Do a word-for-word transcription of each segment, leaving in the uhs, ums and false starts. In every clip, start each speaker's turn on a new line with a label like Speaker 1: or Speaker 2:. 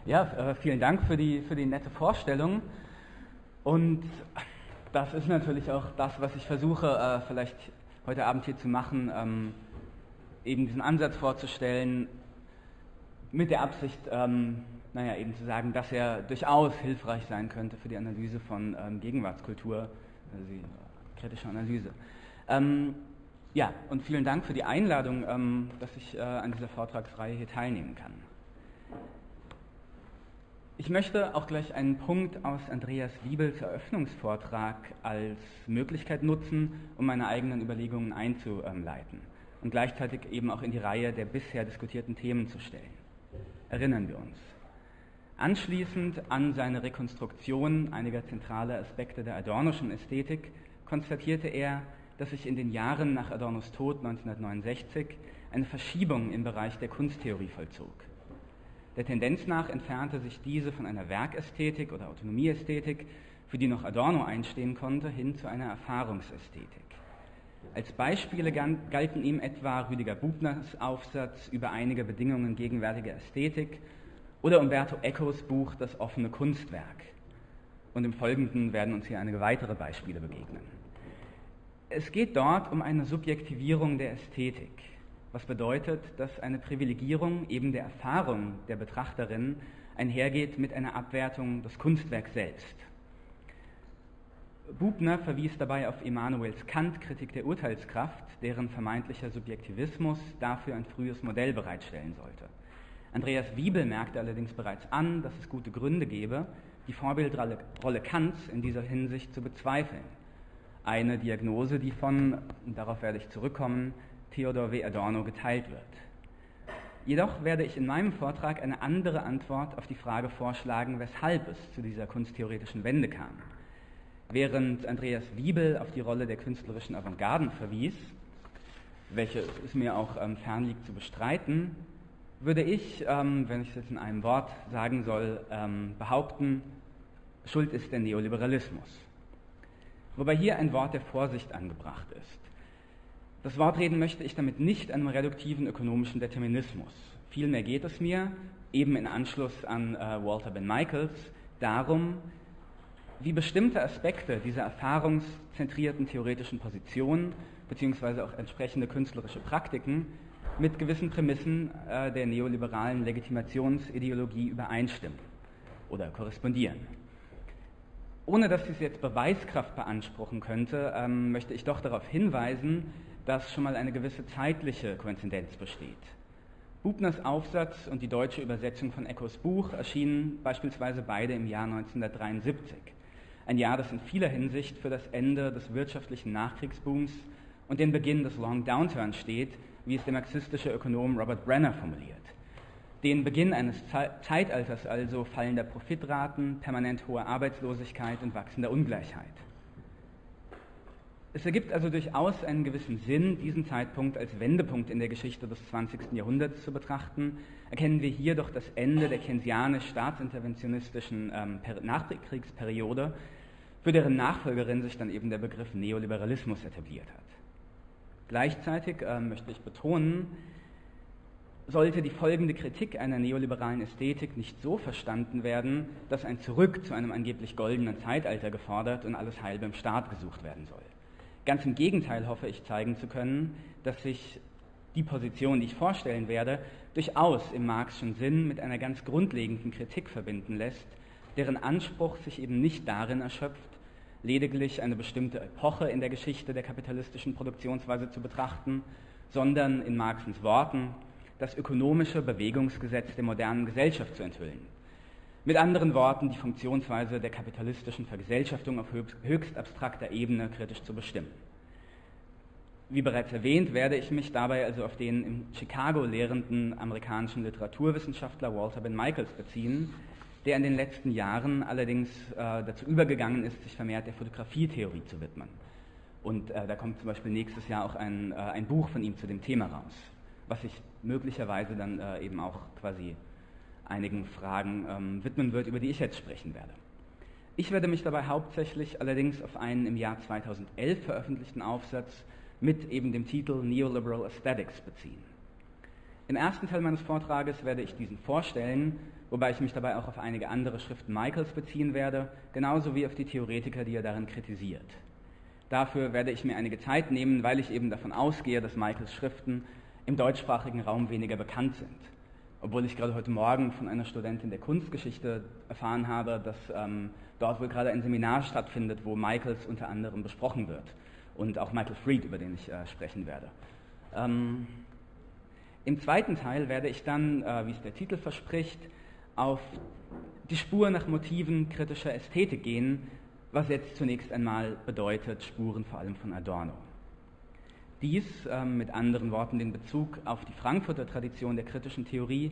Speaker 1: Ja, äh, vielen Dank für die, für die nette Vorstellung. Und das ist natürlich auch das, was ich versuche, äh, vielleicht heute Abend hier zu machen, ähm, eben diesen Ansatz vorzustellen, mit der Absicht, ähm, naja, eben zu sagen, dass er durchaus hilfreich sein könnte für die Analyse von ähm, Gegenwartskultur, also die äh, kritische Analyse. Ähm, ja, und vielen Dank für die Einladung, ähm, dass ich äh, an dieser Vortragsreihe hier teilnehmen kann. Ich möchte auch gleich einen Punkt aus Andreas Wiebels Eröffnungsvortrag als Möglichkeit nutzen, um meine eigenen Überlegungen einzuleiten und gleichzeitig eben auch in die Reihe der bisher diskutierten Themen zu stellen. Erinnern wir uns. Anschließend an seine Rekonstruktion einiger zentraler Aspekte der Adornoschen Ästhetik konstatierte er, dass sich in den Jahren nach Adornos Tod neunzehnhundertneunundsechzig eine Verschiebung im Bereich der Kunsttheorie vollzog. Der Tendenz nach entfernte sich diese von einer Werkästhetik oder Autonomieästhetik, für die noch Adorno einstehen konnte, hin zu einer Erfahrungsästhetik. Als Beispiele galten ihm etwa Rüdiger Bubners Aufsatz über einige Bedingungen gegenwärtiger Ästhetik oder Umberto Ecos Buch Das offene Kunstwerk. Und im Folgenden werden uns hier einige weitere Beispiele begegnen. Es geht dort um eine Subjektivierung der Ästhetik, was bedeutet, dass eine Privilegierung eben der Erfahrung der Betrachterin einhergeht mit einer Abwertung des Kunstwerks selbst. Bubner verwies dabei auf Immanuels Kant-Kritik der Urteilskraft, deren vermeintlicher Subjektivismus dafür ein frühes Modell bereitstellen sollte. Andreas Wiebel merkte allerdings bereits an, dass es gute Gründe gäbe, die Vorbildrolle Kants in dieser Hinsicht zu bezweifeln. Eine Diagnose, die von, und darauf werde ich zurückkommen, Theodor W. Adorno geteilt wird. Jedoch werde ich in meinem Vortrag eine andere Antwort auf die Frage vorschlagen, weshalb es zu dieser kunsttheoretischen Wende kam. Während Andreas Wiebel auf die Rolle der künstlerischen Avantgarden verwies, welche es mir auch ähm, fern liegt zu bestreiten, würde ich, ähm, wenn ich es jetzt in einem Wort sagen soll, ähm, behaupten, schuld ist der Neoliberalismus. Wobei hier ein Wort der Vorsicht angebracht ist. Das Wort reden möchte ich damit nicht einem reduktiven ökonomischen Determinismus. Vielmehr geht es mir, eben in Anschluss an äh, Walter Ben Michaels, darum, wie bestimmte Aspekte dieser erfahrungszentrierten theoretischen Position beziehungsweise auch entsprechende künstlerische Praktiken mit gewissen Prämissen äh, der neoliberalen Legitimationsideologie übereinstimmen oder korrespondieren. Ohne dass dies jetzt Beweiskraft beanspruchen könnte, ähm, möchte ich doch darauf hinweisen, dass schon mal eine gewisse zeitliche Koinzidenz besteht. Bubners Aufsatz und die deutsche Übersetzung von Ecos Buch erschienen beispielsweise beide im Jahr neunzehnhundertdreiundsiebzig. Ein Jahr, das in vieler Hinsicht für das Ende des wirtschaftlichen Nachkriegsbooms und den Beginn des Long Downturn steht, wie es der marxistische Ökonom Robert Brenner formuliert. Den Beginn eines Zeitalters also fallender Profitraten, permanent hoher Arbeitslosigkeit und wachsender Ungleichheit. Es ergibt also durchaus einen gewissen Sinn, diesen Zeitpunkt als Wendepunkt in der Geschichte des zwanzigsten Jahrhunderts zu betrachten. Erkennen wir hier doch das Ende der keynesianisch-staatsinterventionistischen ähm, Nachkriegsperiode, für deren Nachfolgerin sich dann eben der Begriff Neoliberalismus etabliert hat. Gleichzeitig äh, möchte ich betonen, sollte die folgende Kritik einer neoliberalen Ästhetik nicht so verstanden werden, dass ein Zurück zu einem angeblich goldenen Zeitalter gefordert und alles Heil beim Staat gesucht werden soll. Ganz im Gegenteil hoffe ich zeigen zu können, dass sich die Position, die ich vorstellen werde, durchaus im Marxischen Sinn mit einer ganz grundlegenden Kritik verbinden lässt, deren Anspruch sich eben nicht darin erschöpft, lediglich eine bestimmte Epoche in der Geschichte der kapitalistischen Produktionsweise zu betrachten, sondern in Marxens Worten das ökonomische Bewegungsgesetz der modernen Gesellschaft zu enthüllen. Mit anderen Worten, die Funktionsweise der kapitalistischen Vergesellschaftung auf höchst abstrakter Ebene kritisch zu bestimmen. Wie bereits erwähnt, werde ich mich dabei also auf den in Chicago lehrenden amerikanischen Literaturwissenschaftler Walter Ben Michaels beziehen, der in den letzten Jahren allerdings äh, dazu übergegangen ist, sich vermehrt der Fotografietheorie zu widmen. Und äh, da kommt zum Beispiel nächstes Jahr auch ein, äh, ein Buch von ihm zu dem Thema raus, was sich möglicherweise dann äh, eben auch quasi einigen Fragen ähm, widmen wird, über die ich jetzt sprechen werde. Ich werde mich dabei hauptsächlich allerdings auf einen im Jahr zweitausendelf veröffentlichten Aufsatz mit eben dem Titel Neoliberal Aesthetics beziehen. Im ersten Teil meines Vortrages werde ich diesen vorstellen, wobei ich mich dabei auch auf einige andere Schriften Michaels beziehen werde, genauso wie auf die Theoretiker, die er darin kritisiert. Dafür werde ich mir einige Zeit nehmen, weil ich eben davon ausgehe, dass Michaels Schriften im deutschsprachigen Raum weniger bekannt sind. Obwohl ich gerade heute Morgen von einer Studentin der Kunstgeschichte erfahren habe, dass ähm, dort wohl gerade ein Seminar stattfindet, wo Michaels unter anderem besprochen wird. Und auch Michael Fried, über den ich äh, sprechen werde. Ähm, Im zweiten Teil werde ich dann, äh, wie es der Titel verspricht, auf die Spur nach Motiven kritischer Ästhetik gehen, was jetzt zunächst einmal bedeutet, Spuren vor allem von Adorno. Dies, äh, mit anderen Worten, den Bezug auf die Frankfurter Tradition der kritischen Theorie,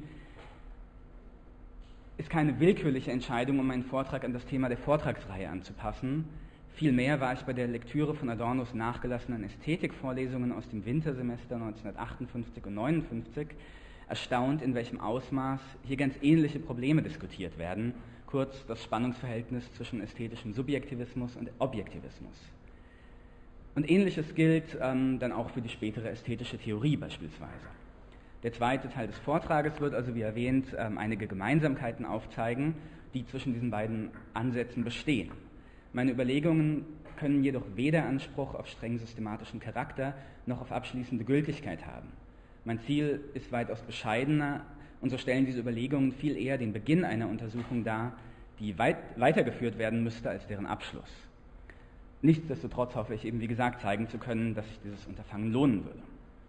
Speaker 1: ist keine willkürliche Entscheidung, um meinen Vortrag an das Thema der Vortragsreihe anzupassen. Vielmehr war ich bei der Lektüre von Adornos nachgelassenen Ästhetikvorlesungen aus dem Wintersemester neunzehnhundertachtundfünfzig und neunundfünfzig erstaunt, in welchem Ausmaß hier ganz ähnliche Probleme diskutiert werden, kurz das Spannungsverhältnis zwischen ästhetischem Subjektivismus und Objektivismus. Und Ähnliches gilt ähm, dann auch für die spätere ästhetische Theorie beispielsweise. Der zweite Teil des Vortrages wird also, wie erwähnt, ähm, einige Gemeinsamkeiten aufzeigen, die zwischen diesen beiden Ansätzen bestehen. Meine Überlegungen können jedoch weder Anspruch auf streng systematischen Charakter noch auf abschließende Gültigkeit haben. Mein Ziel ist weitaus bescheidener und so stellen diese Überlegungen viel eher den Beginn einer Untersuchung dar, die weit weitergeführt werden müsste als deren Abschluss. Nichtsdestotrotz hoffe ich eben, wie gesagt, zeigen zu können, dass sich dieses Unterfangen lohnen würde.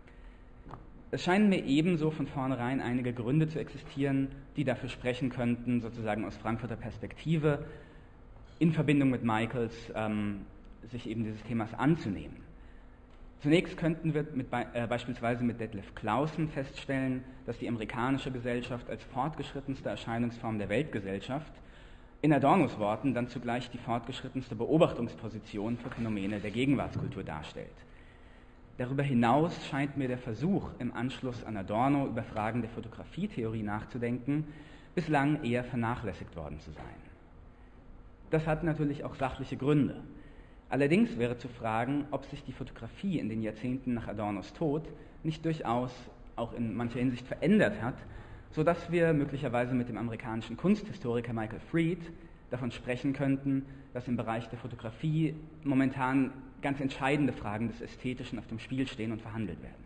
Speaker 1: Es scheinen mir ebenso von vornherein einige Gründe zu existieren, die dafür sprechen könnten, sozusagen aus Frankfurter Perspektive, in Verbindung mit Michaels, ähm, sich eben dieses Themas anzunehmen. Zunächst könnten wir mit, äh, beispielsweise mit Detlef Clausen feststellen, dass die amerikanische Gesellschaft als fortgeschrittenste Erscheinungsform der Weltgesellschaft in Adornos Worten dann zugleich die fortgeschrittenste Beobachtungsposition für Phänomene der Gegenwartskultur darstellt. Darüber hinaus scheint mir der Versuch, im Anschluss an Adorno über Fragen der Fotografietheorie nachzudenken, bislang eher vernachlässigt worden zu sein. Das hat natürlich auch sachliche Gründe. Allerdings wäre zu fragen, ob sich die Fotografie in den Jahrzehnten nach Adornos Tod nicht durchaus auch in mancher Hinsicht verändert hat, sodass wir möglicherweise mit dem amerikanischen Kunsthistoriker Michael Fried davon sprechen könnten, dass im Bereich der Fotografie momentan ganz entscheidende Fragen des Ästhetischen auf dem Spiel stehen und verhandelt werden.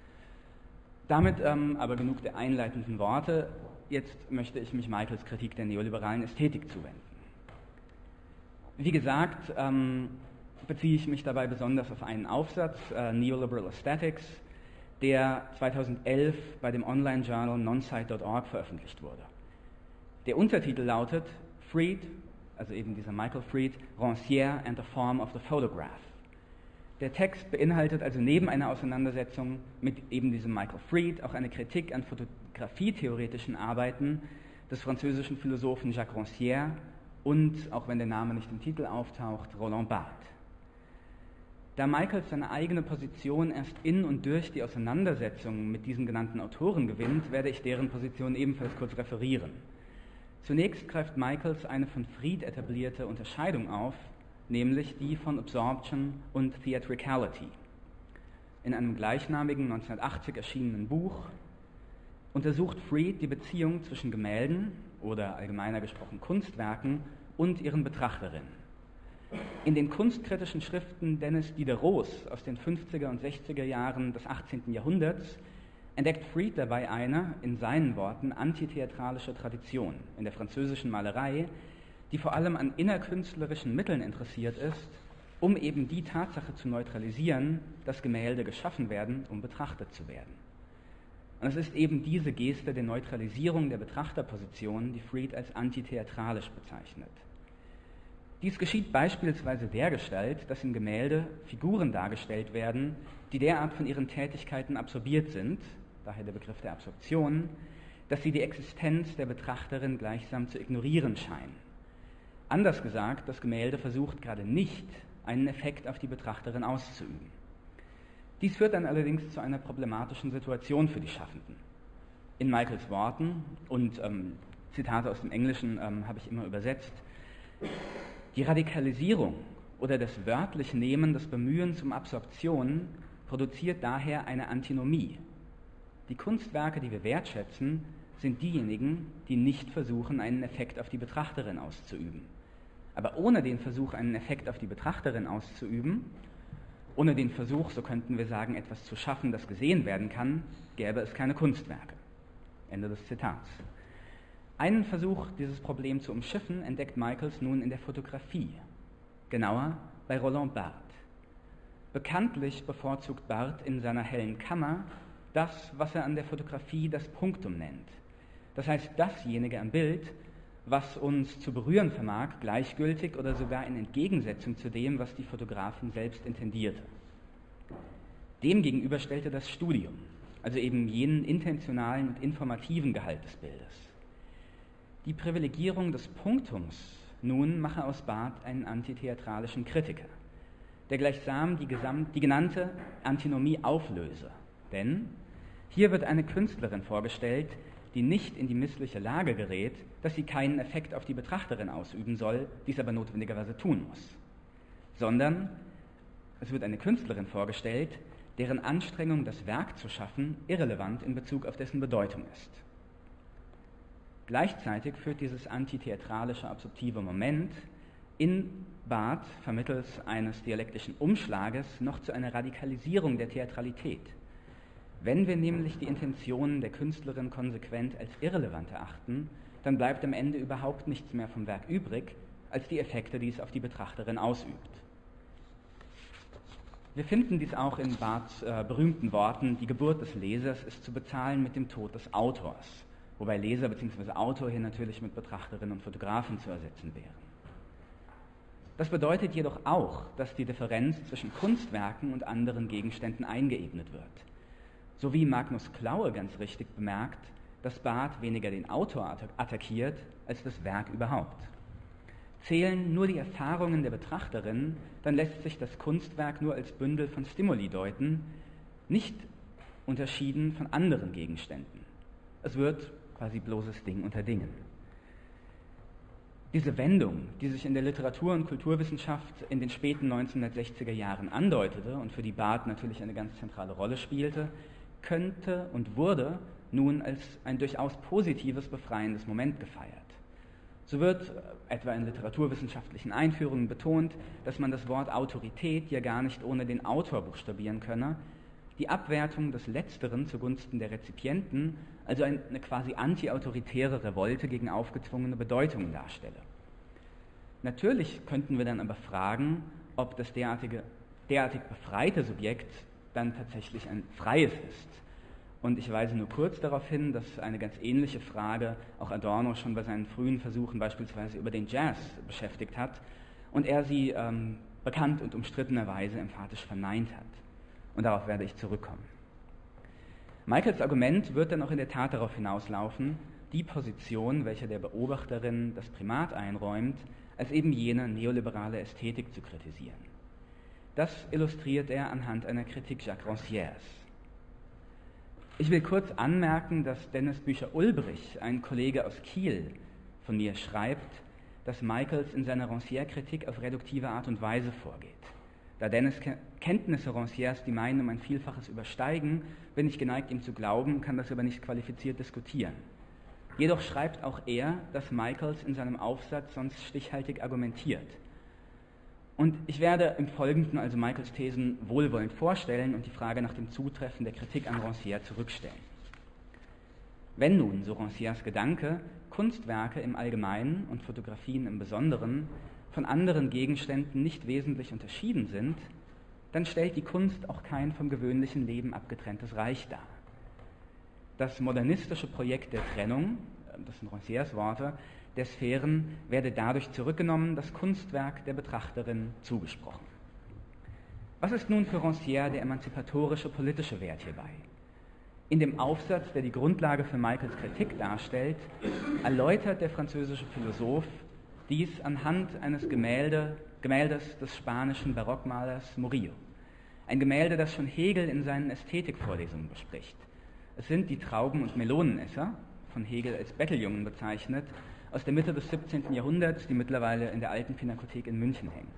Speaker 1: Damit ähm, aber genug der einleitenden Worte. Jetzt möchte ich mich Michaels Kritik der neoliberalen Ästhetik zuwenden. Wie gesagt, ähm, beziehe ich mich dabei besonders auf einen Aufsatz, äh, Neoliberal Aesthetics, der zweitausendelf bei dem Online-Journal nonsite punkt org veröffentlicht wurde. Der Untertitel lautet Fried, also eben dieser Michael Fried, Rancière and the Form of the Photograph. Der Text beinhaltet also neben einer Auseinandersetzung mit eben diesem Michael Fried auch eine Kritik an fotografietheoretischen Arbeiten des französischen Philosophen Jacques Rancière und, auch wenn der Name nicht im Titel auftaucht, Roland Barthes. Da Michaels seine eigene Position erst in und durch die Auseinandersetzung mit diesen genannten Autoren gewinnt, werde ich deren Position ebenfalls kurz referieren. Zunächst greift Michaels eine von Fried etablierte Unterscheidung auf, nämlich die von Absorption und Theatricality. In einem gleichnamigen neunzehnhundertachtzig erschienenen Buch untersucht Fried die Beziehung zwischen Gemälden oder allgemeiner gesprochen Kunstwerken und ihren Betrachterinnen. In den kunstkritischen Schriften Denis Diderots aus den fünfziger und sechziger Jahren des achtzehnten Jahrhunderts entdeckt Fried dabei eine, in seinen Worten, antitheatralische Tradition in der französischen Malerei, die vor allem an innerkünstlerischen Mitteln interessiert ist, um eben die Tatsache zu neutralisieren, dass Gemälde geschaffen werden, um betrachtet zu werden. Und es ist eben diese Geste der Neutralisierung der Betrachterposition, die Fried als antitheatralisch bezeichnet. Dies geschieht beispielsweise dergestalt, dass in Gemälde Figuren dargestellt werden, die derart von ihren Tätigkeiten absorbiert sind, daher der Begriff der Absorption, dass sie die Existenz der Betrachterin gleichsam zu ignorieren scheinen. Anders gesagt, das Gemälde versucht gerade nicht, einen Effekt auf die Betrachterin auszuüben. Dies führt dann allerdings zu einer problematischen Situation für die Schaffenden. In Michaels Worten, und ähm, Zitate aus dem Englischen ähm, habe ich immer übersetzt, die Radikalisierung oder das wörtliche Nehmen des Bemühens um Absorption produziert daher eine Antinomie. Die Kunstwerke, die wir wertschätzen, sind diejenigen, die nicht versuchen, einen Effekt auf die Betrachterin auszuüben. Aber ohne den Versuch, einen Effekt auf die Betrachterin auszuüben, ohne den Versuch, so könnten wir sagen, etwas zu schaffen, das gesehen werden kann, gäbe es keine Kunstwerke. Ende des Zitats. Einen Versuch, dieses Problem zu umschiffen, entdeckt Michaels nun in der Fotografie, genauer bei Roland Barthes. Bekanntlich bevorzugt Barthes in seiner hellen Kammer das, was er an der Fotografie das Punktum nennt. Das heißt, dasjenige am Bild, was uns zu berühren vermag, gleichgültig oder sogar in Entgegensetzung zu dem, was die Fotografin selbst intendierte. Demgegenüber stellte das Studium, also eben jenen intentionalen und informativen Gehalt des Bildes. Die Privilegierung des Punktums nun mache aus Barthes einen antitheatralischen Kritiker, der gleichsam die, gesamt, die genannte Antinomie auflöse. Denn hier wird eine Künstlerin vorgestellt, die nicht in die missliche Lage gerät, dass sie keinen Effekt auf die Betrachterin ausüben soll, dies aber notwendigerweise tun muss. Sondern es wird eine Künstlerin vorgestellt, deren Anstrengung, das Werk zu schaffen, irrelevant in Bezug auf dessen Bedeutung ist. Gleichzeitig führt dieses antitheatralische absorptive Moment in Barthes vermittels eines dialektischen Umschlages noch zu einer Radikalisierung der Theatralität. Wenn wir nämlich die Intentionen der Künstlerin konsequent als irrelevant erachten, dann bleibt am Ende überhaupt nichts mehr vom Werk übrig, als die Effekte, die es auf die Betrachterin ausübt. Wir finden dies auch in Barths äh, berühmten Worten: Die Geburt des Lesers ist zu bezahlen mit dem Tod des Autors, wobei Leser bzw. Autor hier natürlich mit Betrachterin und Fotografen zu ersetzen wären. Das bedeutet jedoch auch, dass die Differenz zwischen Kunstwerken und anderen Gegenständen eingeebnet wird. So wie Magnus Klaue ganz richtig bemerkt, dass Barthes weniger den Autor attackiert, als das Werk überhaupt. Zählen nur die Erfahrungen der Betrachterin, dann lässt sich das Kunstwerk nur als Bündel von Stimuli deuten, nicht unterschieden von anderen Gegenständen. Es wird quasi bloßes Ding unter Dingen. Diese Wendung, die sich in der Literatur- und Kulturwissenschaft in den späten neunzehnhundertsechziger Jahren andeutete und für die Barthes natürlich eine ganz zentrale Rolle spielte, könnte und wurde nun als ein durchaus positives, befreiendes Moment gefeiert. So wird etwa in literaturwissenschaftlichen Einführungen betont, dass man das Wort Autorität ja gar nicht ohne den Autor buchstabieren könne, die Abwertung des Letzteren zugunsten der Rezipienten also eine quasi anti-autoritäre Revolte gegen aufgezwungene Bedeutungen darstelle. Natürlich könnten wir dann aber fragen, ob das derartige, derartig befreite Subjekt dann tatsächlich ein freies ist. Und ich weise nur kurz darauf hin, dass eine ganz ähnliche Frage auch Adorno schon bei seinen frühen Versuchen beispielsweise über den Jazz beschäftigt hat und er sie ähm, bekannt und umstrittenerweise emphatisch verneint hat. Und darauf werde ich zurückkommen. Michaels Argument wird dann auch in der Tat darauf hinauslaufen, die Position, welche der Beobachterin das Primat einräumt, als eben jene neoliberale Ästhetik zu kritisieren. Das illustriert er anhand einer Kritik Jacques Rancières. Ich will kurz anmerken, dass Dennis Bücher-Ulbrich, ein Kollege aus Kiel, von mir schreibt, dass Michaels in seiner Rancière-Kritik auf reduktive Art und Weise vorgeht. Da Dennis' Kenntnisse Rancières die meinen um ein Vielfaches übersteigen, bin ich geneigt, ihm zu glauben, kann das aber nicht qualifiziert diskutieren. Jedoch schreibt auch er, dass Michaels in seinem Aufsatz sonst stichhaltig argumentiert. Und ich werde im Folgenden also Michaels Thesen wohlwollend vorstellen und die Frage nach dem Zutreffen der Kritik an Rancière zurückstellen. Wenn nun, so Rancières Gedanke, Kunstwerke im Allgemeinen und Fotografien im Besonderen von anderen Gegenständen nicht wesentlich unterschieden sind, dann stellt die Kunst auch kein vom gewöhnlichen Leben abgetrenntes Reich dar. Das modernistische Projekt der Trennung, das sind Rancières Worte, der Sphären werde dadurch zurückgenommen, das Kunstwerk der Betrachterin zugesprochen. Was ist nun für Rancière der emanzipatorische politische Wert hierbei? In dem Aufsatz, der die Grundlage für Michaels Kritik darstellt, erläutert der französische Philosoph dies anhand eines Gemälde, Gemäldes des spanischen Barockmalers Murillo. Ein Gemälde, das schon Hegel in seinen Ästhetikvorlesungen bespricht. Es sind die Trauben- und Melonenesser, von Hegel als Betteljungen bezeichnet, aus der Mitte des siebzehnten Jahrhunderts, die mittlerweile in der Alten Pinakothek in München hängen.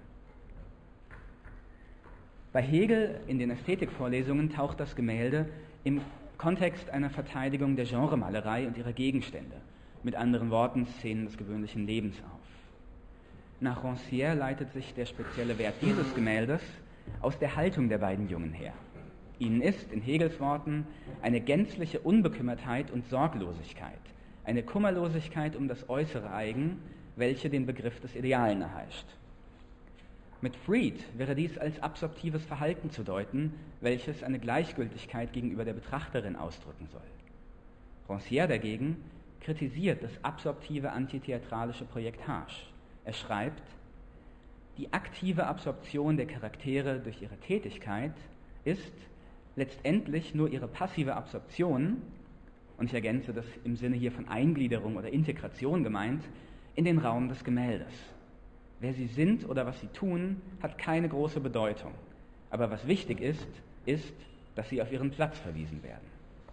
Speaker 1: Bei Hegel in den Ästhetikvorlesungen taucht das Gemälde im Kontext einer Verteidigung der Genremalerei und ihrer Gegenstände, mit anderen Worten Szenen des gewöhnlichen Lebens auf. Nach Rancière leitet sich der spezielle Wert dieses Gemäldes aus der Haltung der beiden Jungen her. Ihnen ist, in Hegels Worten, eine gänzliche Unbekümmertheit und Sorglosigkeit, eine Kummerlosigkeit um das äußere Eigen, welche den Begriff des Idealen erheischt. Mit Fried wäre dies als absorptives Verhalten zu deuten, welches eine Gleichgültigkeit gegenüber der Betrachterin ausdrücken soll. Rancière dagegen kritisiert das absorptive antitheatralische Projekt Harsch. Er schreibt, die aktive Absorption der Charaktere durch ihre Tätigkeit ist letztendlich nur ihre passive Absorption, und ich ergänze das im Sinne hier von Eingliederung oder Integration gemeint, in den Raum des Gemäldes. Wer sie sind oder was sie tun, hat keine große Bedeutung. Aber was wichtig ist, ist, dass sie auf ihren Platz verwiesen werden.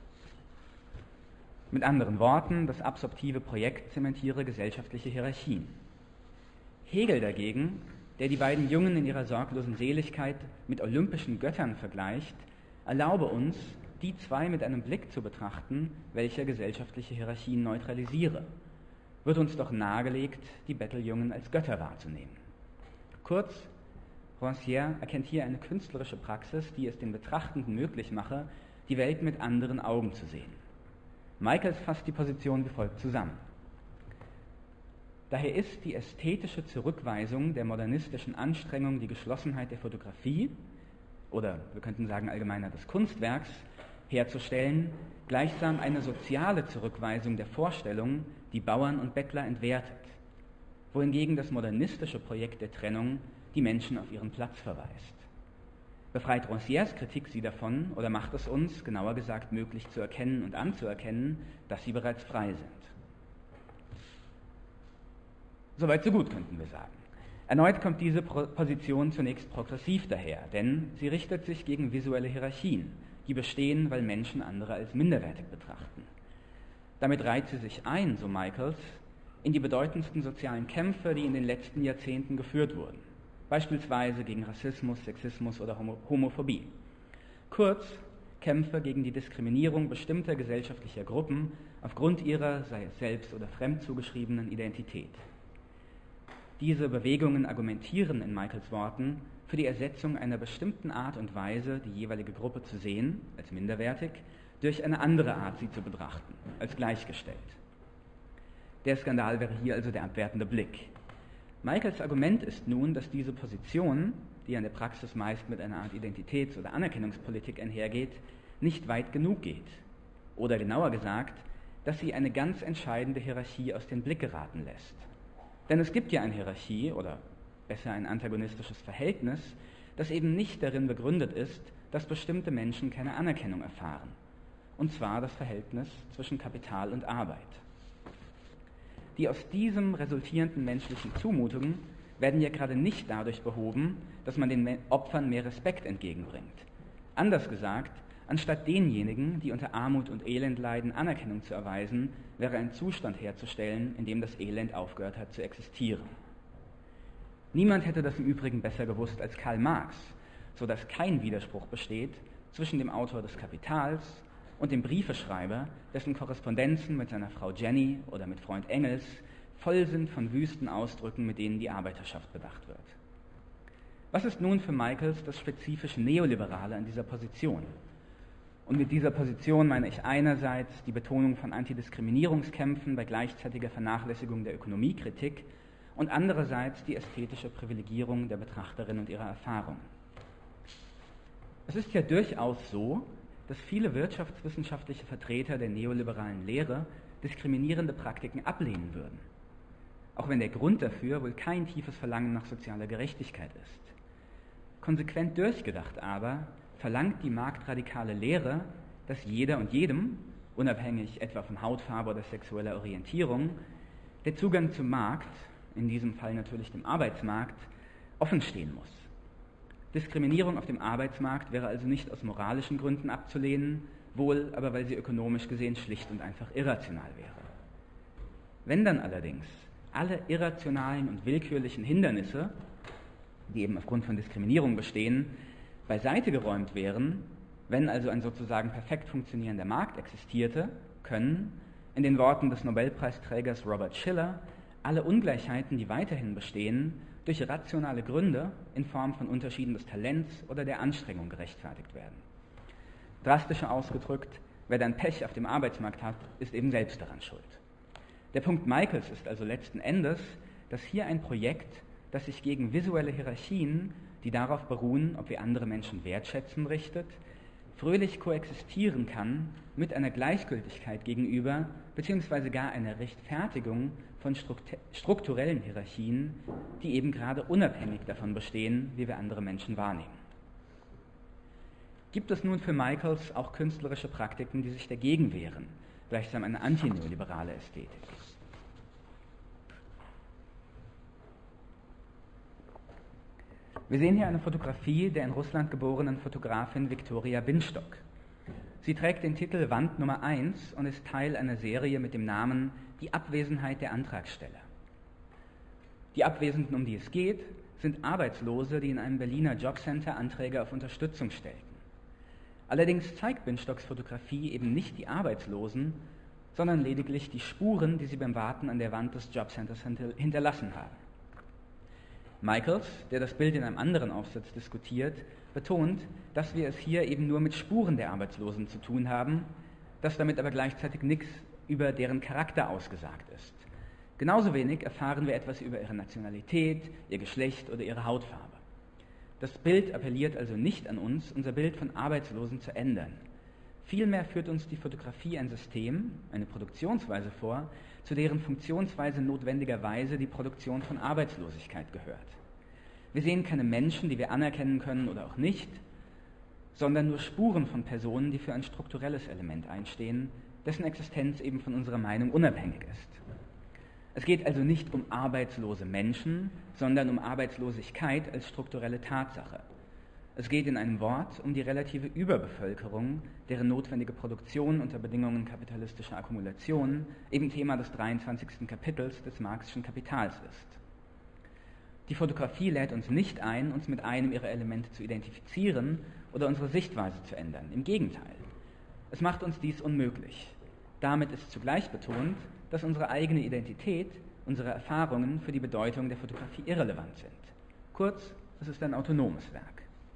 Speaker 1: Mit anderen Worten, das absorptive Projekt zementiere gesellschaftliche Hierarchien. Hegel dagegen, der die beiden Jungen in ihrer sorglosen Seligkeit mit olympischen Göttern vergleicht, erlaube uns, die zwei mit einem Blick zu betrachten, welcher gesellschaftliche Hierarchien neutralisiere. Wird uns doch nahegelegt, die Betteljungen als Götter wahrzunehmen. Kurz, Rancière erkennt hier eine künstlerische Praxis, die es den Betrachtenden möglich mache, die Welt mit anderen Augen zu sehen. Michaels fasst die Position wie folgt zusammen. Daher ist die ästhetische Zurückweisung der modernistischen Anstrengung, die Geschlossenheit der Fotografie, oder wir könnten sagen allgemeiner des Kunstwerks, herzustellen, gleichsam eine soziale Zurückweisung der Vorstellung, die Bauern und Bettler entwertet, wohingegen das modernistische Projekt der Trennung die Menschen auf ihren Platz verweist. Befreit Rancières Kritik sie davon oder macht es uns, genauer gesagt, möglich zu erkennen und anzuerkennen, dass sie bereits frei sind. Soweit so gut, könnten wir sagen. Erneut kommt diese Position zunächst progressiv daher, denn sie richtet sich gegen visuelle Hierarchien, die bestehen, weil Menschen andere als minderwertig betrachten. Damit reiht sie sich ein, so Michaels, in die bedeutendsten sozialen Kämpfe, die in den letzten Jahrzehnten geführt wurden, beispielsweise gegen Rassismus, Sexismus oder Homophobie. Kurz, Kämpfe gegen die Diskriminierung bestimmter gesellschaftlicher Gruppen aufgrund ihrer, sei es selbst oder fremd zugeschriebenen Identität. Diese Bewegungen argumentieren in Michaels Worten für die Ersetzung einer bestimmten Art und Weise, die jeweilige Gruppe zu sehen, als minderwertig, durch eine andere Art, sie zu betrachten, als gleichgestellt. Der Skandal wäre hier also der abwertende Blick. Michaels Argument ist nun, dass diese Position, die an der Praxis meist mit einer Art Identitäts- oder Anerkennungspolitik einhergeht, nicht weit genug geht. Oder genauer gesagt, dass sie eine ganz entscheidende Hierarchie aus dem Blick geraten lässt. Denn es gibt ja eine Hierarchie, oder besser ein antagonistisches Verhältnis, das eben nicht darin begründet ist, dass bestimmte Menschen keine Anerkennung erfahren. Und zwar das Verhältnis zwischen Kapital und Arbeit. Die aus diesem resultierenden menschlichen Zumutungen werden ja gerade nicht dadurch behoben, dass man den Opfern mehr Respekt entgegenbringt. Anders gesagt, anstatt denjenigen, die unter Armut und Elend leiden, Anerkennung zu erweisen, wäre ein Zustand herzustellen, in dem das Elend aufgehört hat zu existieren. Niemand hätte das im Übrigen besser gewusst als Karl Marx, sodass kein Widerspruch besteht zwischen dem Autor des Kapitals und dem Briefeschreiber, dessen Korrespondenzen mit seiner Frau Jenny oder mit Freund Engels voll sind von wüsten Ausdrücken, mit denen die Arbeiterschaft bedacht wird. Was ist nun für Michaels das spezifisch Neoliberale an dieser Position? Und mit dieser Position meine ich einerseits die Betonung von Antidiskriminierungskämpfen bei gleichzeitiger Vernachlässigung der Ökonomiekritik und andererseits die ästhetische Privilegierung der Betrachterin und ihrer Erfahrungen. Es ist ja durchaus so, dass viele wirtschaftswissenschaftliche Vertreter der neoliberalen Lehre diskriminierende Praktiken ablehnen würden, auch wenn der Grund dafür wohl kein tiefes Verlangen nach sozialer Gerechtigkeit ist. Konsequent durchgedacht aber verlangt die marktradikale Lehre, dass jeder und jedem, unabhängig etwa von Hautfarbe oder sexueller Orientierung, der Zugang zum Markt, in diesem Fall natürlich dem Arbeitsmarkt, offen stehen muss. Diskriminierung auf dem Arbeitsmarkt wäre also nicht aus moralischen Gründen abzulehnen, wohl aber weil sie ökonomisch gesehen schlicht und einfach irrational wäre. Wenn dann allerdings alle irrationalen und willkürlichen Hindernisse, die eben aufgrund von Diskriminierung bestehen, beiseite geräumt wären, Wenn also ein sozusagen perfekt funktionierender Markt existierte, können, in den Worten des Nobelpreisträgers Robert Shiller, alle Ungleichheiten, die weiterhin bestehen, durch rationale Gründe in Form von Unterschieden des Talents oder der Anstrengung gerechtfertigt werden. Drastischer ausgedrückt, wer dann Pech auf dem Arbeitsmarkt hat, ist eben selbst daran schuld. Der Punkt Michaels ist also letzten Endes, dass hier ein Projekt, das sich gegen visuelle Hierarchien, die darauf beruhen, ob wir andere Menschen wertschätzen, richtet, fröhlich koexistieren kann mit einer Gleichgültigkeit gegenüber, beziehungsweise gar einer Rechtfertigung von strukturellen Hierarchien, die eben gerade unabhängig davon bestehen, wie wir andere Menschen wahrnehmen. Gibt es nun für Michaels auch künstlerische Praktiken, die sich dagegen wehren, gleichsam eine antineoliberale Ästhetik? Wir sehen hier eine Fotografie der in Russland geborenen Fotografin Viktoria Binstock. Sie trägt den Titel Wand Nummer eins und ist Teil einer Serie mit dem Namen Die Abwesenheit der Antragsteller. Die Abwesenden, um die es geht, sind Arbeitslose, die in einem Berliner Jobcenter Anträge auf Unterstützung stellten. Allerdings zeigt Binstocks Fotografie eben nicht die Arbeitslosen, sondern lediglich die Spuren, die sie beim Warten an der Wand des Jobcenters hinterlassen haben. Michaels, der das Bild in einem anderen Aufsatz diskutiert, betont, dass wir es hier eben nur mit Spuren der Arbeitslosen zu tun haben, dass damit aber gleichzeitig nichts über deren Charakter ausgesagt ist. Genauso wenig erfahren wir etwas über ihre Nationalität, ihr Geschlecht oder ihre Hautfarbe. Das Bild appelliert also nicht an uns, unser Bild von Arbeitslosen zu ändern. Vielmehr führt uns die Fotografie ein System, eine Produktionsweise vor, zu deren Funktionsweise notwendigerweise die Produktion von Arbeitslosigkeit gehört. Wir sehen keine Menschen, die wir anerkennen können oder auch nicht, sondern nur Spuren von Personen, die für ein strukturelles Element einstehen, dessen Existenz eben von unserer Meinung unabhängig ist. Es geht also nicht um arbeitslose Menschen, sondern um Arbeitslosigkeit als strukturelle Tatsache. Es geht in einem Wort um die relative Überbevölkerung, deren notwendige Produktion unter Bedingungen kapitalistischer Akkumulation eben Thema des dreiundzwanzigsten Kapitels des Marxischen Kapitals ist. Die Fotografie lädt uns nicht ein, uns mit einem ihrer Elemente zu identifizieren oder unsere Sichtweise zu ändern. Im Gegenteil. Es macht uns dies unmöglich. Damit ist zugleich betont, dass unsere eigene Identität, unsere Erfahrungen für die Bedeutung der Fotografie irrelevant sind. Kurz, es ist ein autonomes Werk.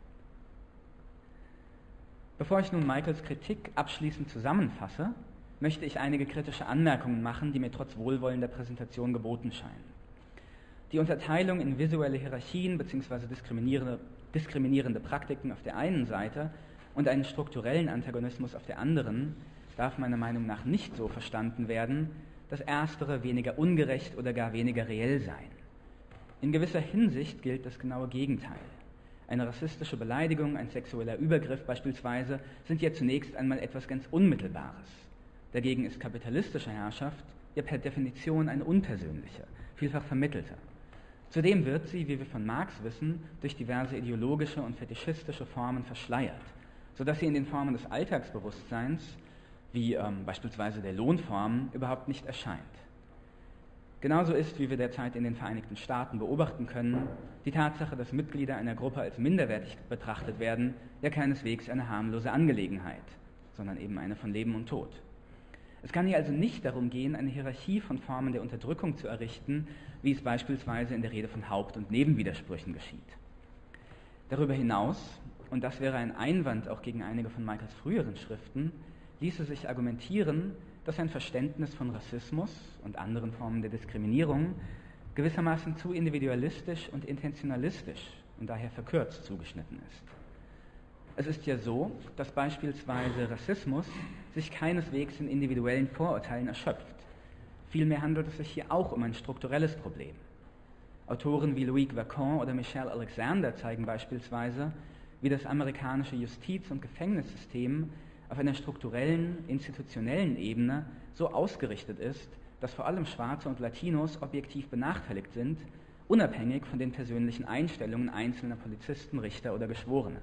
Speaker 1: Bevor ich nun Michaels Kritik abschließend zusammenfasse, möchte ich einige kritische Anmerkungen machen, die mir trotz wohlwollender Präsentation geboten scheinen. Die Unterteilung in visuelle Hierarchien bzw. diskriminierende, diskriminierende Praktiken auf der einen Seite und einen strukturellen Antagonismus auf der anderen darf meiner Meinung nach nicht so verstanden werden, dass erstere weniger ungerecht oder gar weniger reell seien. In gewisser Hinsicht gilt das genaue Gegenteil. Eine rassistische Beleidigung, ein sexueller Übergriff beispielsweise sind ja zunächst einmal etwas ganz Unmittelbares. Dagegen ist kapitalistische Herrschaft ja per Definition eine unpersönliche, vielfach vermittelte. Zudem wird sie, wie wir von Marx wissen, durch diverse ideologische und fetischistische Formen verschleiert, sodass sie in den Formen des Alltagsbewusstseins, wie ähm, beispielsweise der Lohnform, überhaupt nicht erscheint. Genauso ist, wie wir derzeit in den Vereinigten Staaten beobachten können, die Tatsache, dass Mitglieder einer Gruppe als minderwertig betrachtet werden, ja keineswegs eine harmlose Angelegenheit, sondern eben eine von Leben und Tod. Es kann hier also nicht darum gehen, eine Hierarchie von Formen der Unterdrückung zu errichten, wie es beispielsweise in der Rede von Haupt- und Nebenwidersprüchen geschieht. Darüber hinaus, und das wäre ein Einwand auch gegen einige von Michaels früheren Schriften, ließe sich argumentieren, dass ein Verständnis von Rassismus und anderen Formen der Diskriminierung gewissermaßen zu individualistisch und intentionalistisch und daher verkürzt zugeschnitten ist. Es ist ja so, dass beispielsweise Rassismus sich keineswegs in individuellen Vorurteilen erschöpft. Vielmehr handelt es sich hier auch um ein strukturelles Problem. Autoren wie Loïc Wacon oder Michelle Alexander zeigen beispielsweise, wie das amerikanische Justiz- und Gefängnissystem auf einer strukturellen, institutionellen Ebene so ausgerichtet ist, dass vor allem Schwarze und Latinos objektiv benachteiligt sind, unabhängig von den persönlichen Einstellungen einzelner Polizisten, Richter oder Geschworene.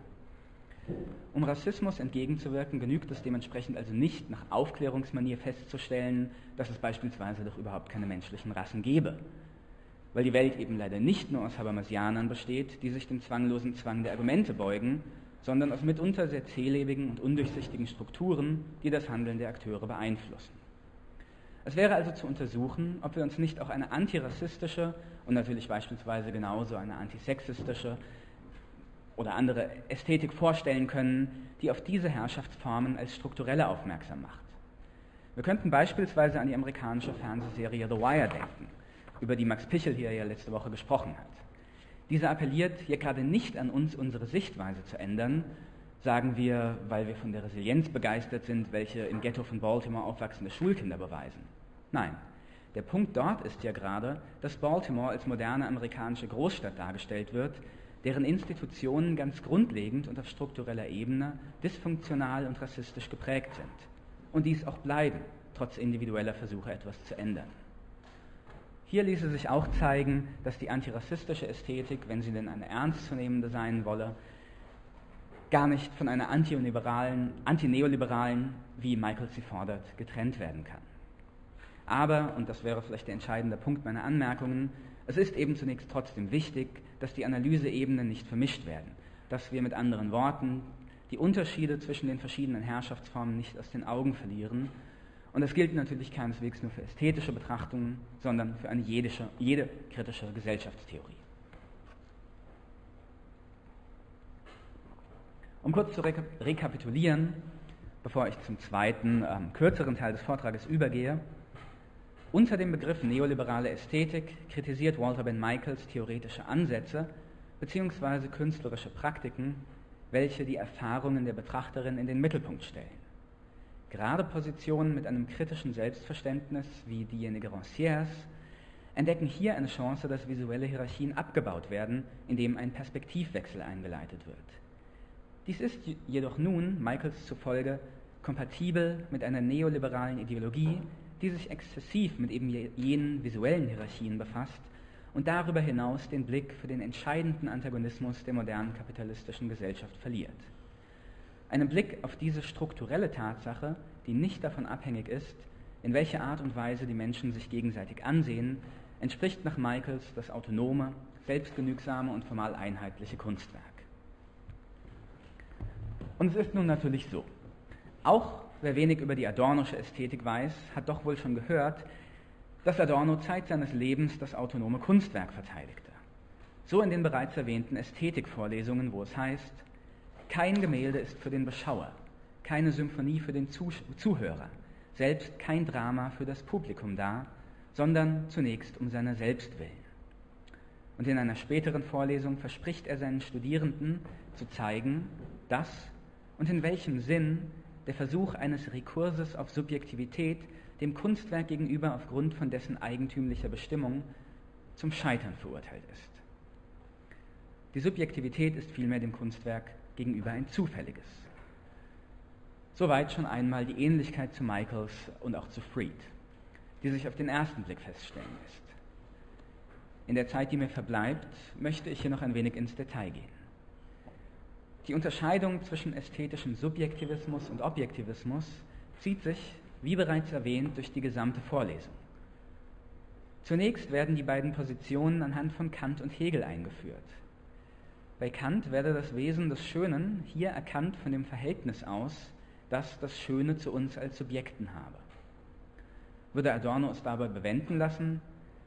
Speaker 1: Um Rassismus entgegenzuwirken, genügt es dementsprechend also nicht, nach Aufklärungsmanier festzustellen, dass es beispielsweise doch überhaupt keine menschlichen Rassen gäbe, weil die Welt eben leider nicht nur aus Habermasianern besteht, die sich dem zwanglosen Zwang der Argumente beugen, sondern aus mitunter sehr zählebigen und undurchsichtigen Strukturen, die das Handeln der Akteure beeinflussen. Es wäre also zu untersuchen, ob wir uns nicht auch eine antirassistische und natürlich beispielsweise genauso eine antisexistische oder andere Ästhetik vorstellen können, die auf diese Herrschaftsformen als strukturelle aufmerksam macht. Wir könnten beispielsweise an die amerikanische Fernsehserie The Wire denken, über die Max Pichel hier ja letzte Woche gesprochen hat. Diese appelliert hier gerade nicht an uns, unsere Sichtweise zu ändern, sagen wir, weil wir von der Resilienz begeistert sind, welche im Ghetto von Baltimore aufwachsende Schulkinder beweisen. Nein, der Punkt dort ist ja gerade, dass Baltimore als moderne amerikanische Großstadt dargestellt wird, deren Institutionen ganz grundlegend und auf struktureller Ebene dysfunktional und rassistisch geprägt sind. Und dies auch bleiben, trotz individueller Versuche, etwas zu ändern. Hier ließe sich auch zeigen, dass die antirassistische Ästhetik, wenn sie denn eine ernstzunehmende sein wolle, gar nicht von einer antineoliberalen, antineoliberalen, wie Michael sie fordert, getrennt werden kann. Aber, und das wäre vielleicht der entscheidende Punkt meiner Anmerkungen, es ist eben zunächst trotzdem wichtig, dass die Analyseebenen nicht vermischt werden, dass wir mit anderen Worten die Unterschiede zwischen den verschiedenen Herrschaftsformen nicht aus den Augen verlieren. Und das gilt natürlich keineswegs nur für ästhetische Betrachtungen, sondern für eine jedische, jede kritische Gesellschaftstheorie. Um kurz zu reka- rekapitulieren, bevor ich zum zweiten, ähm, kürzeren Teil des Vortrages übergehe: Unter dem Begriff neoliberale Ästhetik kritisiert Walter Ben Michaels theoretische Ansätze bzw. künstlerische Praktiken, welche die Erfahrungen der Betrachterin in den Mittelpunkt stellen. Gerade Positionen mit einem kritischen Selbstverständnis wie diejenige Rancières entdecken hier eine Chance, dass visuelle Hierarchien abgebaut werden, indem ein Perspektivwechsel eingeleitet wird. Dies ist jedoch nun, Michaels zufolge, kompatibel mit einer neoliberalen Ideologie, die sich exzessiv mit eben jenen visuellen Hierarchien befasst und darüber hinaus den Blick für den entscheidenden Antagonismus der modernen kapitalistischen Gesellschaft verliert. Einem Blick auf diese strukturelle Tatsache, die nicht davon abhängig ist, in welcher Art und Weise die Menschen sich gegenseitig ansehen, entspricht nach Michaels das autonome, selbstgenügsame und formal einheitliche Kunstwerk. Und es ist nun natürlich so, auch wer wenig über die Adornosche Ästhetik weiß, hat doch wohl schon gehört, dass Adorno Zeit seines Lebens das autonome Kunstwerk verteidigte. So in den bereits erwähnten Ästhetikvorlesungen, wo es heißt: Kein Gemälde ist für den Beschauer, keine Symphonie für den Zuhörer, selbst kein Drama für das Publikum da, sondern zunächst um seiner selbst willen. Und in einer späteren Vorlesung verspricht er seinen Studierenden zu zeigen, dass und in welchem Sinn der Versuch eines Rekurses auf Subjektivität dem Kunstwerk gegenüber aufgrund von dessen eigentümlicher Bestimmung zum Scheitern verurteilt ist. Die Subjektivität ist vielmehr dem Kunstwerk gegenüber ein zufälliges. Soweit schon einmal die Ähnlichkeit zu Michaels und auch zu Fried, die sich auf den ersten Blick feststellen lässt. In der Zeit, die mir verbleibt, möchte ich hier noch ein wenig ins Detail gehen. Die Unterscheidung zwischen ästhetischem Subjektivismus und Objektivismus zieht sich, wie bereits erwähnt, durch die gesamte Vorlesung. Zunächst werden die beiden Positionen anhand von Kant und Hegel eingeführt. Bei Kant werde das Wesen des Schönen hier erkannt von dem Verhältnis aus, das das Schöne zu uns als Subjekten habe. Würde Adorno es dabei bewenden lassen,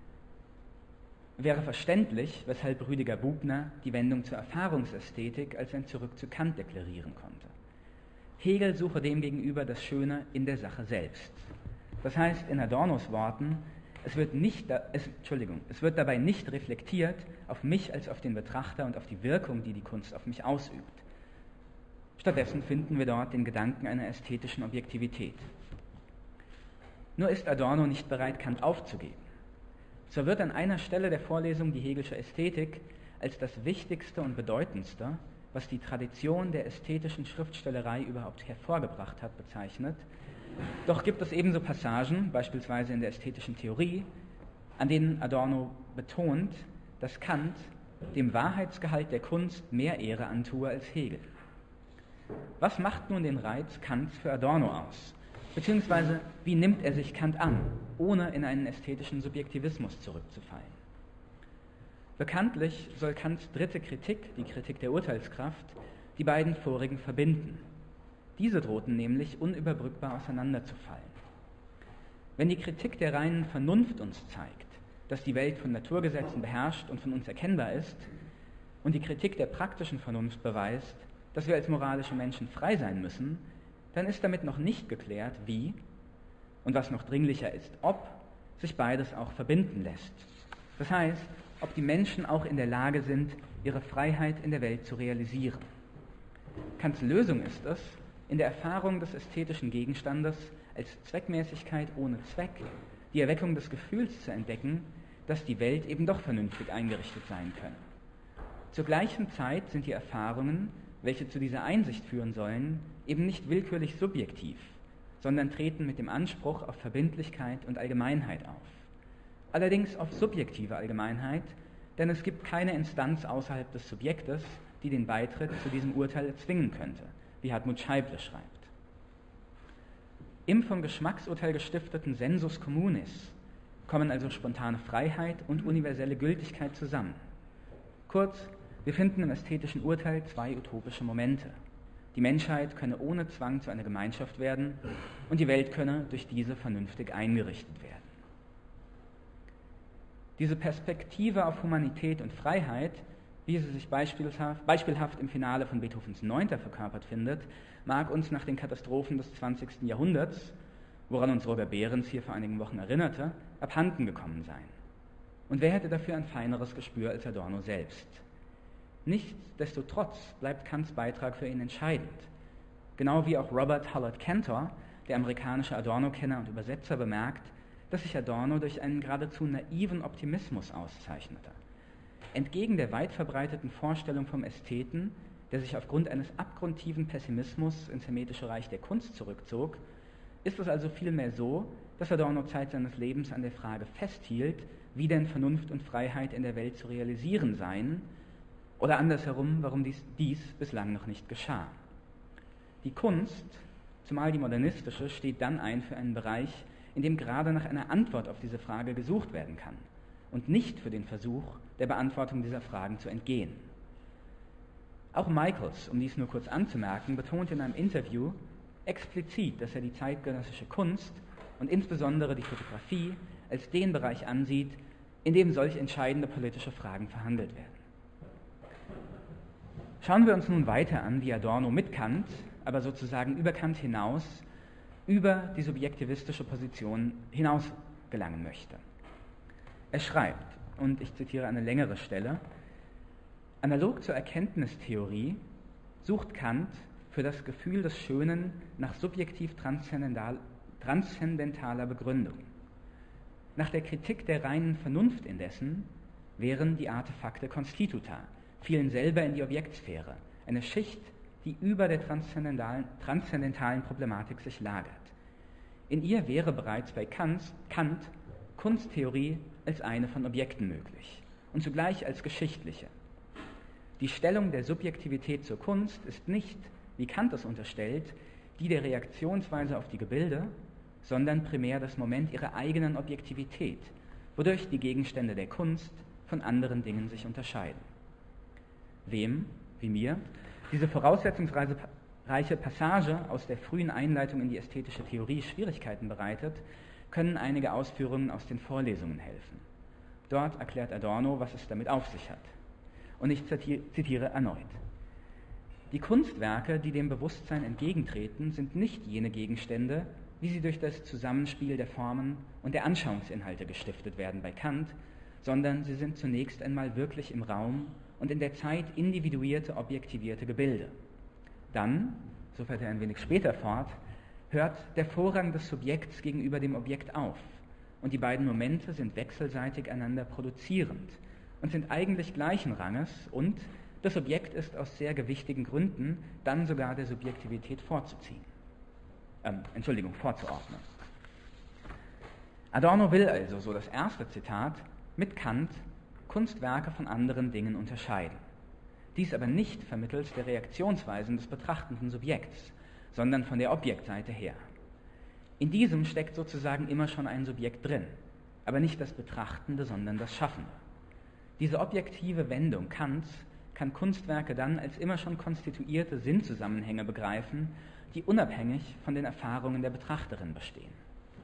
Speaker 1: wäre verständlich, weshalb Rüdiger Bubner die Wendung zur Erfahrungsästhetik als ein Zurück zu Kant deklarieren konnte. Hegel suche demgegenüber das Schöne in der Sache selbst. Das heißt, in Adornos Worten, es wird, nicht, es, Entschuldigung, es wird dabei nicht reflektiert auf mich als auf den Betrachter und auf die Wirkung, die die Kunst auf mich ausübt. Stattdessen finden wir dort den Gedanken einer ästhetischen Objektivität. Nur ist Adorno nicht bereit, Kant aufzugeben. So wird an einer Stelle der Vorlesung die Hegelsche Ästhetik als das Wichtigste und Bedeutendste, was die Tradition der ästhetischen Schriftstellerei überhaupt hervorgebracht hat, bezeichnet. Doch gibt es ebenso Passagen, beispielsweise in der ästhetischen Theorie, an denen Adorno betont, dass Kant dem Wahrheitsgehalt der Kunst mehr Ehre antue als Hegel. Was macht nun den Reiz Kants für Adorno aus? Beziehungsweise, wie nimmt er sich Kant an, ohne in einen ästhetischen Subjektivismus zurückzufallen? Bekanntlich soll Kants dritte Kritik, die Kritik der Urteilskraft, die beiden vorigen verbinden. Diese drohten nämlich unüberbrückbar auseinanderzufallen. Wenn die Kritik der reinen Vernunft uns zeigt, dass die Welt von Naturgesetzen beherrscht und von uns erkennbar ist, und die Kritik der praktischen Vernunft beweist, dass wir als moralische Menschen frei sein müssen, dann ist damit noch nicht geklärt, wie und was noch dringlicher ist, ob sich beides auch verbinden lässt. Das heißt, ob die Menschen auch in der Lage sind, ihre Freiheit in der Welt zu realisieren. Kants Lösung ist es, in der Erfahrung des ästhetischen Gegenstandes als Zweckmäßigkeit ohne Zweck die Erweckung des Gefühls zu entdecken, dass die Welt eben doch vernünftig eingerichtet sein könne. Zur gleichen Zeit sind die Erfahrungen, welche zu dieser Einsicht führen sollen, eben nicht willkürlich subjektiv, sondern treten mit dem Anspruch auf Verbindlichkeit und Allgemeinheit auf. Allerdings auf subjektive Allgemeinheit, denn es gibt keine Instanz außerhalb des Subjektes, die den Beitritt zu diesem Urteil erzwingen könnte, wie Hartmut Scheible schreibt. Im vom Geschmacksurteil gestifteten Sensus communis kommen also spontane Freiheit und universelle Gültigkeit zusammen. Kurz, wir finden im ästhetischen Urteil zwei utopische Momente. Die Menschheit könne ohne Zwang zu einer Gemeinschaft werden und die Welt könne durch diese vernünftig eingerichtet werden. Diese Perspektive auf Humanität und Freiheit, wie sie sich beispielhaft, beispielhaft im Finale von Beethovens Neunter verkörpert findet, mag uns nach den Katastrophen des zwanzigsten Jahrhunderts, woran uns Roger Behrens hier vor einigen Wochen erinnerte, abhanden gekommen sein. Und wer hätte dafür ein feineres Gespür als Adorno selbst? Nichtsdestotrotz bleibt Kants Beitrag für ihn entscheidend. Genau wie auch Robert Hullard Cantor, der amerikanische Adorno-Kenner und Übersetzer, bemerkt, dass sich Adorno durch einen geradezu naiven Optimismus auszeichnete. Entgegen der weit verbreiteten Vorstellung vom Ästheten, der sich aufgrund eines abgrundtiefen Pessimismus ins hermetische Reich der Kunst zurückzog, ist es also vielmehr so, dass Adorno Zeit seines Lebens an der Frage festhielt, wie denn Vernunft und Freiheit in der Welt zu realisieren seien, oder andersherum, warum dies, dies bislang noch nicht geschah. Die Kunst, zumal die modernistische, steht dann ein für einen Bereich, in dem gerade nach einer Antwort auf diese Frage gesucht werden kann und nicht für den Versuch, der Beantwortung dieser Fragen zu entgehen. Auch Michaels, um dies nur kurz anzumerken, betont in einem Interview explizit, dass er die zeitgenössische Kunst und insbesondere die Fotografie als den Bereich ansieht, in dem solch entscheidende politische Fragen verhandelt werden. Schauen wir uns nun weiter an, wie Adorno mit Kant, aber sozusagen über Kant hinaus, über die subjektivistische Position hinaus gelangen möchte. Er schreibt, und ich zitiere eine längere Stelle, analog zur Erkenntnistheorie sucht Kant für das Gefühl des Schönen nach subjektiv transzendentaler Begründung. Nach der Kritik der reinen Vernunft indessen wären die Artefakte constituta, fielen selber in die Objektsphäre, eine Schicht, die über der transzendentalen, transzendentalen Problematik sich lagert. In ihr wäre bereits bei Kant, Kant Kunsttheorie als eine von Objekten möglich und zugleich als geschichtliche. Die Stellung der Subjektivität zur Kunst ist nicht, wie Kant es unterstellt, die der Reaktionsweise auf die Gebilde, sondern primär das Moment ihrer eigenen Objektivität, wodurch die Gegenstände der Kunst von anderen Dingen sich unterscheiden. Wem, wie mir, diese voraussetzungsreiche Passage aus der frühen Einleitung in die ästhetische Theorie Schwierigkeiten bereitet, können einige Ausführungen aus den Vorlesungen helfen. Dort erklärt Adorno, was es damit auf sich hat. Und ich zitiere erneut. Die Kunstwerke, die dem Bewusstsein entgegentreten, sind nicht jene Gegenstände, wie sie durch das Zusammenspiel der Formen und der Anschauungsinhalte gestiftet werden bei Kant, sondern sie sind zunächst einmal wirklich im Raum und in der Zeit individuierte, objektivierte Gebilde. Dann, so fährt er ein wenig später fort, hört der Vorrang des Subjekts gegenüber dem Objekt auf und die beiden Momente sind wechselseitig einander produzierend und sind eigentlich gleichen Ranges und das Objekt ist aus sehr gewichtigen Gründen dann sogar der Subjektivität vorzuziehen. Ähm, Entschuldigung, vorzuordnen. Adorno will also, so das erste Zitat, mit Kant Kunstwerke von anderen Dingen unterscheiden. Dies aber nicht vermittels der Reaktionsweisen des betrachtenden Subjekts, sondern von der Objektseite her. In diesem steckt sozusagen immer schon ein Subjekt drin, aber nicht das Betrachtende, sondern das Schaffende. Diese objektive Wendung Kants kann Kunstwerke dann als immer schon konstituierte Sinnzusammenhänge begreifen, die unabhängig von den Erfahrungen der Betrachterin bestehen.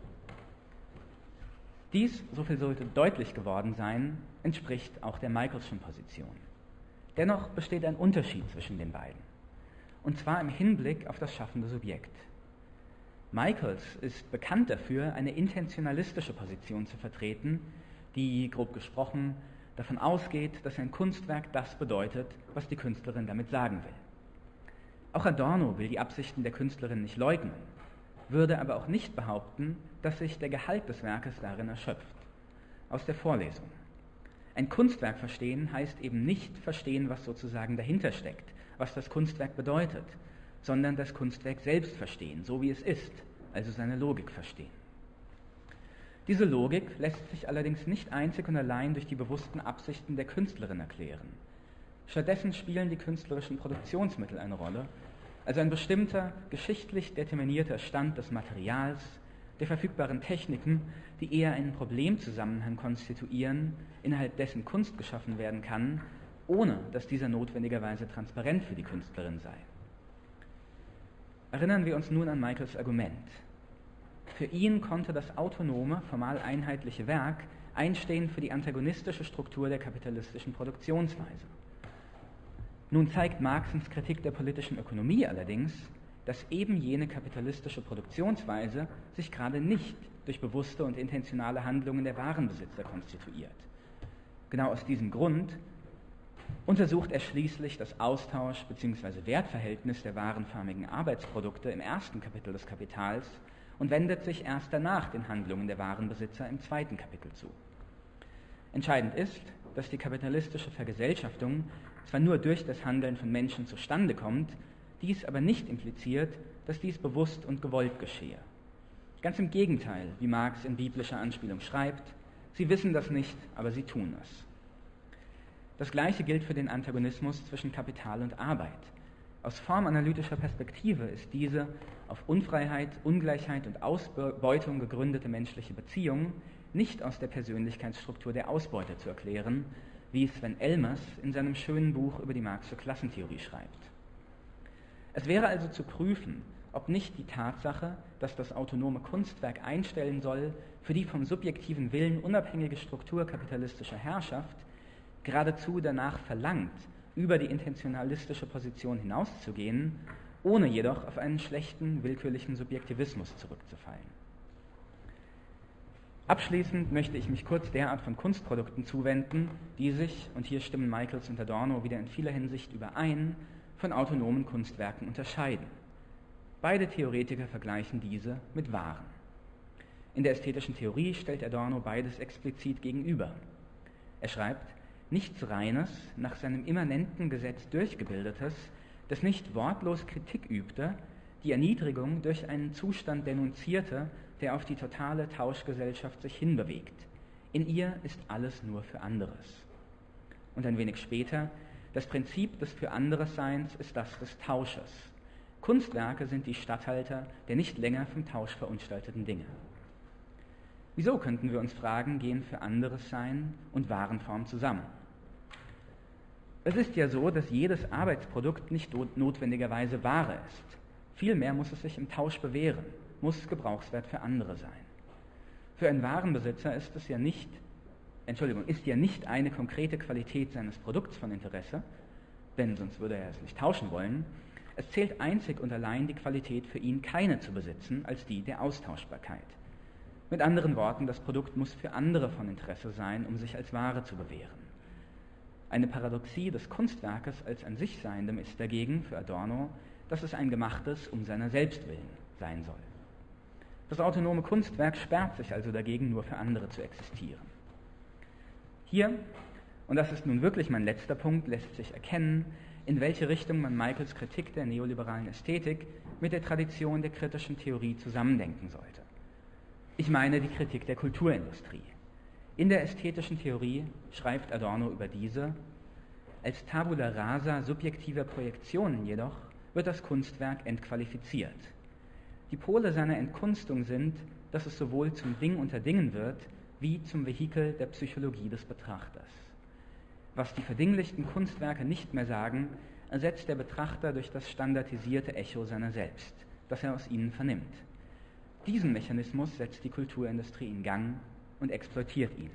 Speaker 1: Dies, so viel sollte deutlich geworden sein, entspricht auch der Michaelschen Position. Dennoch besteht ein Unterschied zwischen den beiden, und zwar im Hinblick auf das schaffende Subjekt. Michaels ist bekannt dafür, eine intentionalistische Position zu vertreten, die, grob gesprochen, davon ausgeht, dass ein Kunstwerk das bedeutet, was die Künstlerin damit sagen will. Auch Adorno will die Absichten der Künstlerin nicht leugnen, würde aber auch nicht behaupten, dass sich der Gehalt des Werkes darin erschöpft. Aus der Vorlesung. Ein Kunstwerk verstehen heißt eben nicht verstehen, was sozusagen dahinter steckt, was das Kunstwerk bedeutet, sondern das Kunstwerk selbst verstehen, so wie es ist, also seine Logik verstehen. Diese Logik lässt sich allerdings nicht einzig und allein durch die bewussten Absichten der Künstlerin erklären. Stattdessen spielen die künstlerischen Produktionsmittel eine Rolle, also ein bestimmter, geschichtlich determinierter Stand des Materials, der verfügbaren Techniken, die eher einen Problemzusammenhang konstituieren, innerhalb dessen Kunst geschaffen werden kann, ohne dass dieser notwendigerweise transparent für die Künstlerin sei. Erinnern wir uns nun an Michaels Argument. Für ihn konnte das autonome, formal einheitliche Werk einstehen für die antagonistische Struktur der kapitalistischen Produktionsweise. Nun zeigt Marxens Kritik der politischen Ökonomie allerdings, dass eben jene kapitalistische Produktionsweise sich gerade nicht durch bewusste und intentionale Handlungen der Warenbesitzer konstituiert. Genau aus diesem Grund untersucht er schließlich das Austausch- bzw. Wertverhältnis der warenförmigen Arbeitsprodukte im ersten Kapitel des Kapitals und wendet sich erst danach den Handlungen der Warenbesitzer im zweiten Kapitel zu. Entscheidend ist, dass die kapitalistische Vergesellschaftung zwar nur durch das Handeln von Menschen zustande kommt, dies aber nicht impliziert, dass dies bewusst und gewollt geschehe. Ganz im Gegenteil, wie Marx in biblischer Anspielung schreibt, sie wissen das nicht, aber sie tun es. Das Gleiche gilt für den Antagonismus zwischen Kapital und Arbeit. Aus formanalytischer Perspektive ist diese auf Unfreiheit, Ungleichheit und Ausbeutung gegründete menschliche Beziehung nicht aus der Persönlichkeitsstruktur der Ausbeuter zu erklären, wie Sven Elmers in seinem schönen Buch über die Marxische Klassentheorie schreibt. Es wäre also zu prüfen, ob nicht die Tatsache, dass das autonome Kunstwerk einstellen soll, für die vom subjektiven Willen unabhängige Struktur kapitalistischer Herrschaft, geradezu danach verlangt, über die intentionalistische Position hinauszugehen, ohne jedoch auf einen schlechten, willkürlichen Subjektivismus zurückzufallen. Abschließend möchte ich mich kurz der Art von Kunstprodukten zuwenden, die sich, und hier stimmen Michaels und Adorno wieder in vieler Hinsicht überein, von autonomen Kunstwerken unterscheiden. Beide Theoretiker vergleichen diese mit Waren. In der ästhetischen Theorie stellt Adorno beides explizit gegenüber. Er schreibt, nichts Reines, nach seinem immanenten Gesetz durchgebildetes, das nicht wortlos Kritik übte, die Erniedrigung durch einen Zustand denunzierte, der auf die totale Tauschgesellschaft sich hinbewegt. In ihr ist alles nur für anderes. Und ein wenig später, das Prinzip des für anderes Seins ist das des Tausches. Kunstwerke sind die Statthalter der nicht länger vom Tausch verunstalteten Dinge. Wieso, könnten wir uns fragen, gehen für anderes Sein und Warenform zusammen? Es ist ja so, dass jedes Arbeitsprodukt nicht notwendigerweise Ware ist. Vielmehr muss es sich im Tausch bewähren, muss Gebrauchswert für andere sein. Für einen Warenbesitzer ist es ja nicht, Entschuldigung, ist ja nicht eine konkrete Qualität seines Produkts von Interesse, denn sonst würde er es nicht tauschen wollen. Es zählt einzig und allein die Qualität für ihn, keine zu besitzen, als die der Austauschbarkeit. Mit anderen Worten, das Produkt muss für andere von Interesse sein, um sich als Ware zu bewähren. Eine Paradoxie des Kunstwerkes als an sich Seiendem ist dagegen für Adorno, dass es ein gemachtes um seiner selbst willen sein soll. Das autonome Kunstwerk sperrt sich also dagegen, nur für andere zu existieren. Hier, und das ist nun wirklich mein letzter Punkt, lässt sich erkennen, in welche Richtung man Michaels Kritik der neoliberalen Ästhetik mit der Tradition der kritischen Theorie zusammendenken sollte. Ich meine die Kritik der Kulturindustrie. In der ästhetischen Theorie schreibt Adorno über diese, als Tabula rasa subjektiver Projektionen jedoch wird das Kunstwerk entqualifiziert. Die Pole seiner Entkunstung sind, dass es sowohl zum Ding unter Dingen wird, wie zum Vehikel der Psychologie des Betrachters. Was die verdinglichten Kunstwerke nicht mehr sagen, ersetzt der Betrachter durch das standardisierte Echo seiner selbst, das er aus ihnen vernimmt. Diesen Mechanismus setzt die Kulturindustrie in Gang und exploitiert ihn.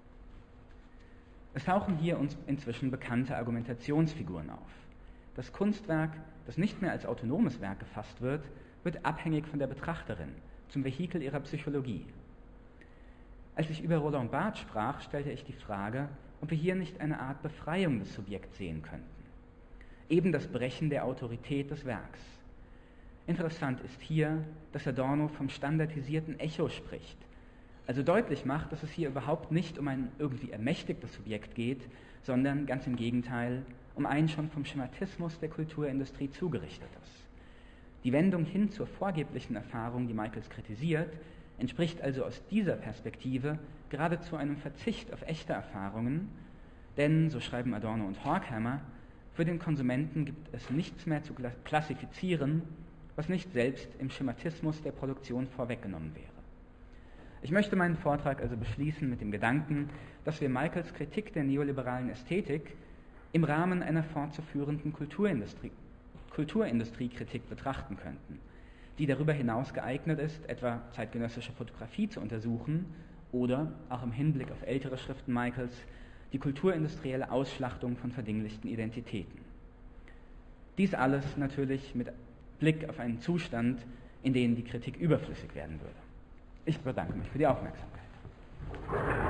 Speaker 1: Es tauchen hier uns inzwischen bekannte Argumentationsfiguren auf. Das Kunstwerk, das nicht mehr als autonomes Werk gefasst wird, wird abhängig von der Betrachterin, zum Vehikel ihrer Psychologie. Als ich über Roland Barthes sprach, stellte ich die Frage, ob wir hier nicht eine Art Befreiung des Subjekts sehen könnten. Eben das Brechen der Autorität des Werks. Interessant ist hier, dass Adorno vom standardisierten Echo spricht, also deutlich macht, dass es hier überhaupt nicht um ein irgendwie ermächtigtes Subjekt geht, sondern ganz im Gegenteil um ein schon vom Schematismus der Kulturindustrie zugerichtetes. Die Wendung hin zur vorgeblichen Erfahrung, die Michaels kritisiert, entspricht also aus dieser Perspektive geradezu einem Verzicht auf echte Erfahrungen, denn, so schreiben Adorno und Horkheimer, für den Konsumenten gibt es nichts mehr zu klassifizieren, was nicht selbst im Schematismus der Produktion vorweggenommen wäre. Ich möchte meinen Vortrag also beschließen mit dem Gedanken, dass wir Michaels Kritik der neoliberalen Ästhetik im Rahmen einer fortzuführenden Kulturindustrie, Kulturindustriekritik betrachten könnten, die darüber hinaus geeignet ist, etwa zeitgenössische Fotografie zu untersuchen oder, auch im Hinblick auf ältere Schriften Michaels, die kulturindustrielle Ausschlachtung von verdinglichten Identitäten. Dies alles natürlich mit Blick auf einen Zustand, in dem die Kritik überflüssig werden würde. Ich bedanke mich für die Aufmerksamkeit.